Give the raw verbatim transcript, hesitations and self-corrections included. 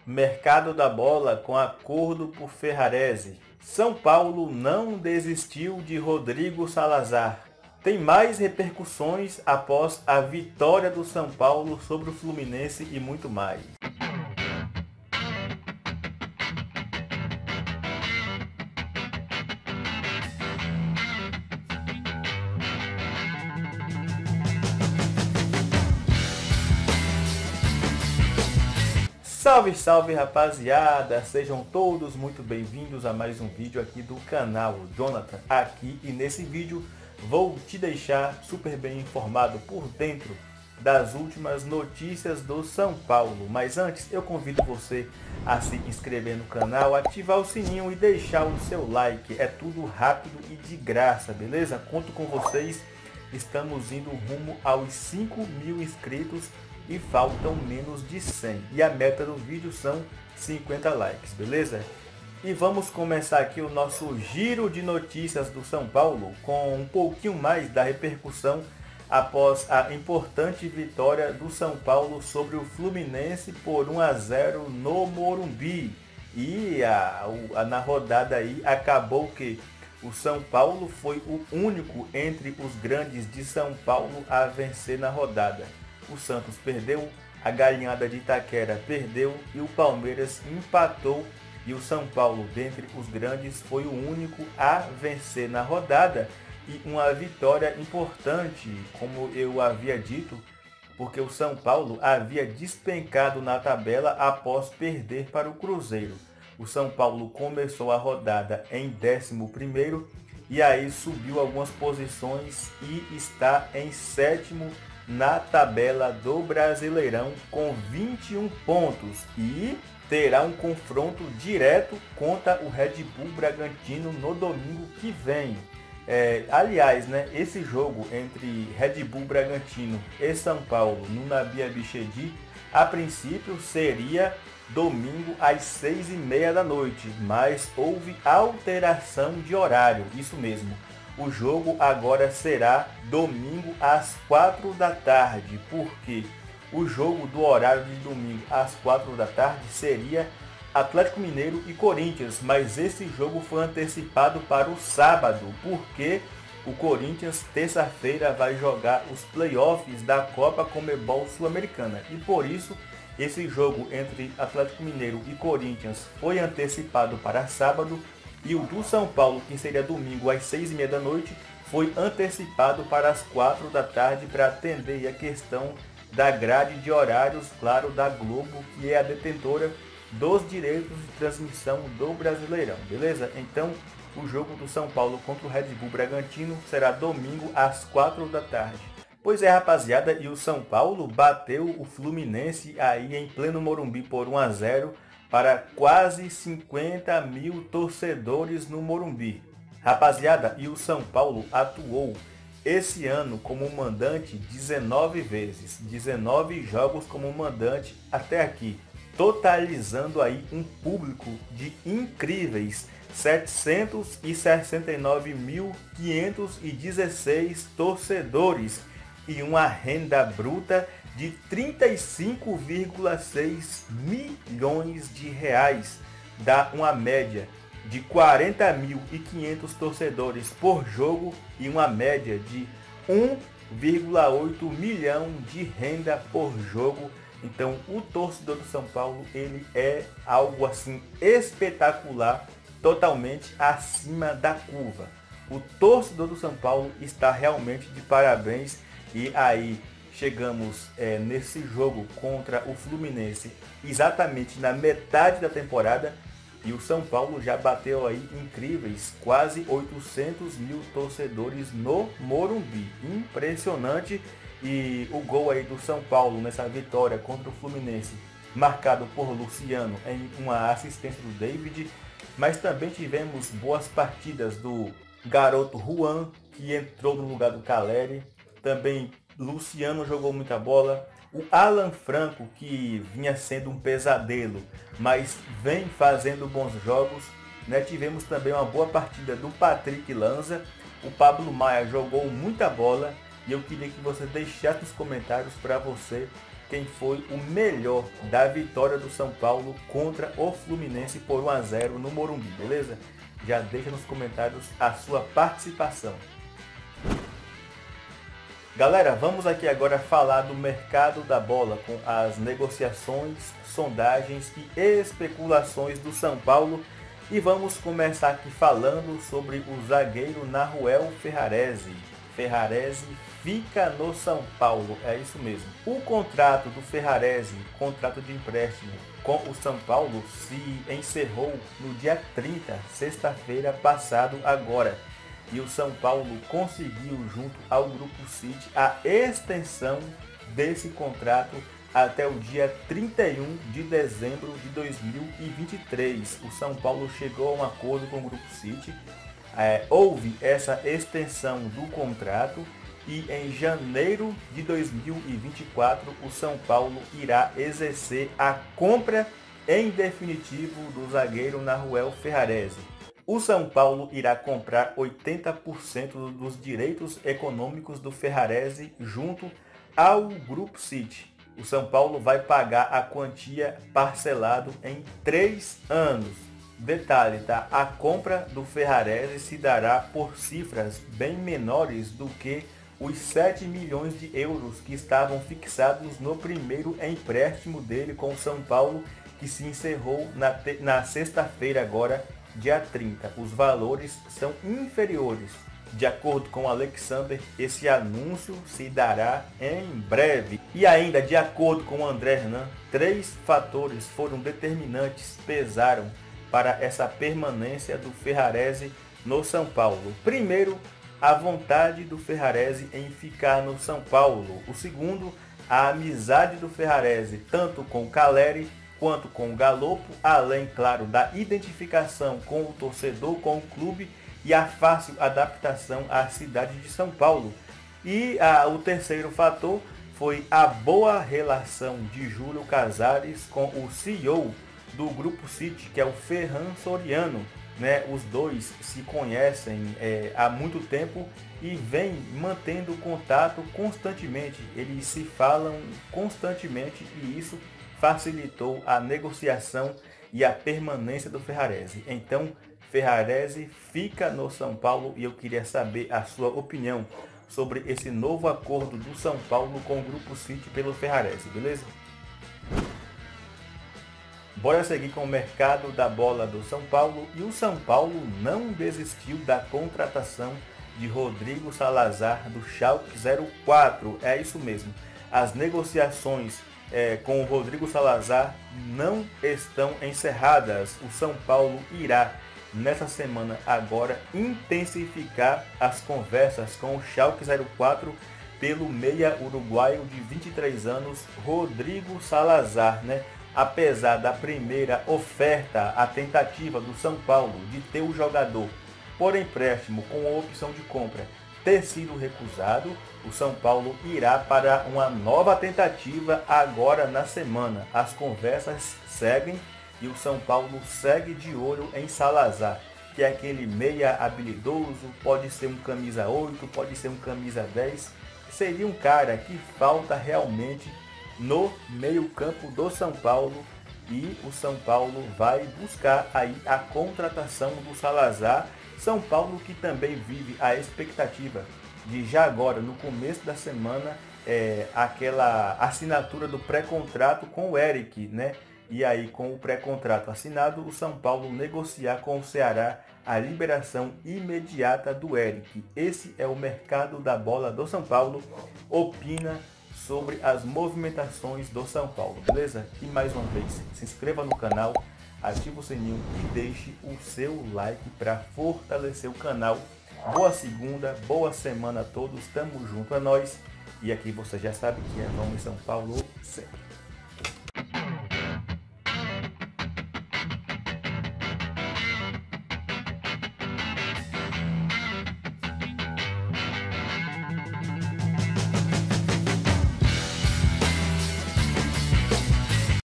Mercado da bola com acordo por Ferrarese. São Paulo não desistiu de Rodrigo Salazar. Tem mais repercussões após a vitória do São Paulo sobre o Fluminense e muito mais. Salve, salve rapaziada, sejam todos muito bem-vindos a mais um vídeo aqui do canal Jonathan aqui, e nesse vídeo vou te deixar super bem informado por dentro das últimas notícias do São Paulo. Mas antes eu convido você a se inscrever no canal, ativar o sininho e deixar o seu like, é tudo rápido e de graça, beleza? Conto com vocês, estamos indo rumo aos cinco mil inscritos e faltam menos de cem, e a meta do vídeo são cinquenta likes, beleza? E vamos começar aqui o nosso giro de notícias do São Paulo com um pouquinho mais da repercussão após a importante vitória do São Paulo sobre o Fluminense por um a zero no Morumbi. E a, a, na rodada aí acabou que o São Paulo foi o único entre os grandes de São Paulo a vencer na rodada. O Santos perdeu, a Galinhada de Itaquera perdeu e o Palmeiras empatou, e o São Paulo, dentre os grandes, foi o único a vencer na rodada, e uma vitória importante, como eu havia dito, porque o São Paulo havia despencado na tabela após perder para o Cruzeiro. O São Paulo começou a rodada em décimo primeiro e aí subiu algumas posições e está em sétimo na tabela do Brasileirão com vinte e um pontos e terá um confronto direto contra o Red Bull Bragantino no domingo que vem. É, aliás, né, esse jogo entre Red Bull Bragantino e São Paulo no Nabi Abichedi, a princípio seria domingo às seis e meia da noite, mas houve alteração de horário, isso mesmo. O jogo agora será domingo às quatro da tarde, porque o jogo do horário de domingo às quatro da tarde seria Atlético Mineiro e Corinthians, mas esse jogo foi antecipado para o sábado, porque o Corinthians terça-feira vai jogar os playoffs da Copa Conmebol Sul-Americana, e por isso esse jogo entre Atlético Mineiro e Corinthians foi antecipado para sábado. E o do São Paulo, que seria domingo às seis e meia da noite, foi antecipado para as quatro da tarde para atender a questão da grade de horários, claro, da Globo, que é a detentora dos direitos de transmissão do Brasileirão, beleza? Então, o jogo do São Paulo contra o Red Bull Bragantino será domingo às quatro da tarde. Pois é, rapaziada, e o São Paulo bateu o Fluminense aí em pleno Morumbi por um a zero, para quase cinquenta mil torcedores no Morumbi. Rapaziada, e o São Paulo atuou esse ano como mandante dezenove vezes, dezenove jogos como mandante até aqui, totalizando aí um público de incríveis setecentos e sessenta e nove mil quinhentos e dezesseis torcedores e uma renda bruta de trinta e cinco vírgula seis milhões de reais, dá uma média de quarenta mil e quinhentos torcedores por jogo e uma média de um vírgula oito milhão de renda por jogo. Então o torcedor do São Paulo, ele é algo assim espetacular, totalmente acima da curva. O torcedor do São Paulo está realmente de parabéns. E aí chegamos é, nesse jogo contra o Fluminense exatamente na metade da temporada, e o São Paulo já bateu aí incríveis quase oitocentos mil torcedores no Morumbi. Impressionante. E o gol aí do São Paulo nessa vitória contra o Fluminense, marcado por Luciano em uma assistência do David, mas também tivemos boas partidas do garoto Juan, que entrou no lugar do Caleri. Também Luciano jogou muita bola. O Alan Franco, que vinha sendo um pesadelo, mas vem fazendo bons jogos, né? Tivemos também uma boa partida do Patrick Lanza. O Pablo Maia jogou muita bola. E eu queria que você deixasse nos comentários para você quem foi o melhor da vitória do São Paulo contra o Fluminense por um a zero no Morumbi, beleza? Já deixa nos comentários a sua participação. Galera, vamos aqui agora falar do mercado da bola com as negociações, sondagens e especulações do São Paulo. E vamos começar aqui falando sobre o zagueiro Nahuel Ferrarese. Ferrarese fica no São Paulo, é isso mesmo. O contrato do Ferrarese, contrato de empréstimo com o São Paulo, se encerrou no dia trinta, sexta-feira passado agora. E o São Paulo conseguiu, junto ao Grupo City, a extensão desse contrato até o dia trinta e um de dezembro de dois mil e vinte e três. O São Paulo chegou a um acordo com o Grupo City, é, houve essa extensão do contrato e em janeiro de dois mil e vinte e quatro o São Paulo irá exercer a compra em definitivo do zagueiro Nahuel Ferrarese. O São Paulo irá comprar oitenta por cento dos direitos econômicos do Ferrarese junto ao Grupo City. O São Paulo vai pagar a quantia parcelado em três anos. Detalhe, tá? A compra do Ferrarese se dará por cifras bem menores do que os sete milhões de euros que estavam fixados no primeiro empréstimo dele com o São Paulo, que se encerrou na, na sexta-feira agora, dia trinta. Os valores são inferiores. De acordo com Alexander, esse anúncio se dará em breve. E ainda, de acordo com André Hernan, três fatores foram determinantes, pesaram para essa permanência do Ferrarese no São Paulo. Primeiro, a vontade do Ferrarese em ficar no São Paulo. O segundo, a amizade do Ferrarese, tanto com Caleri quanto com o Galopo, além, claro, da identificação com o torcedor, com o clube e a fácil adaptação à cidade de São Paulo. E ah, o terceiro fator foi a boa relação de Júlio Casares com o C E O do Grupo City, que é o Ferran Soriano. Né? Os dois se conhecem é, há muito tempo e vêm mantendo contato constantemente. Eles se falam constantemente e isso facilitou a negociação e a permanência do Ferrarese. Então, Ferrarese fica no São Paulo e eu queria saber a sua opinião sobre esse novo acordo do São Paulo com o Grupo City pelo Ferrarese, beleza? Bora seguir com o mercado da bola do São Paulo. E o São Paulo não desistiu da contratação de Rodrigo Salazar do Schalke zero quatro. É isso mesmo. As negociações é, com o Rodrigo Salazar não estão encerradas. O São Paulo irá, nessa semana agora, intensificar as conversas com o Schalke zero quatro pelo meia uruguaio de vinte e três anos, Rodrigo Salazar, né? Apesar da primeira oferta, a tentativa do São Paulo de ter o jogador por empréstimo com a opção de compra ter sido recusado, o São Paulo irá para uma nova tentativa agora na semana. As conversas seguem e o São Paulo segue de olho em Salazar, que é aquele meia habilidoso, pode ser um camisa oito, pode ser um camisa dez, seria um cara que falta realmente no meio-campo do São Paulo e o São Paulo vai buscar aí a contratação do Salazar. São Paulo que também vive a expectativa de já agora, no começo da semana, é, aquela assinatura do pré-contrato com o Eric, né? E aí com o pré-contrato assinado, o São Paulo negociar com o Ceará a liberação imediata do Eric. Esse é o mercado da bola do São Paulo. Opina sobre as movimentações do São Paulo, beleza? E mais uma vez, se inscreva no canal, ative o sininho e deixe o seu like para fortalecer o canal. Boa segunda, boa semana a todos, tamo junto a nós. E aqui você já sabe que é Vamos São Paulo sempre.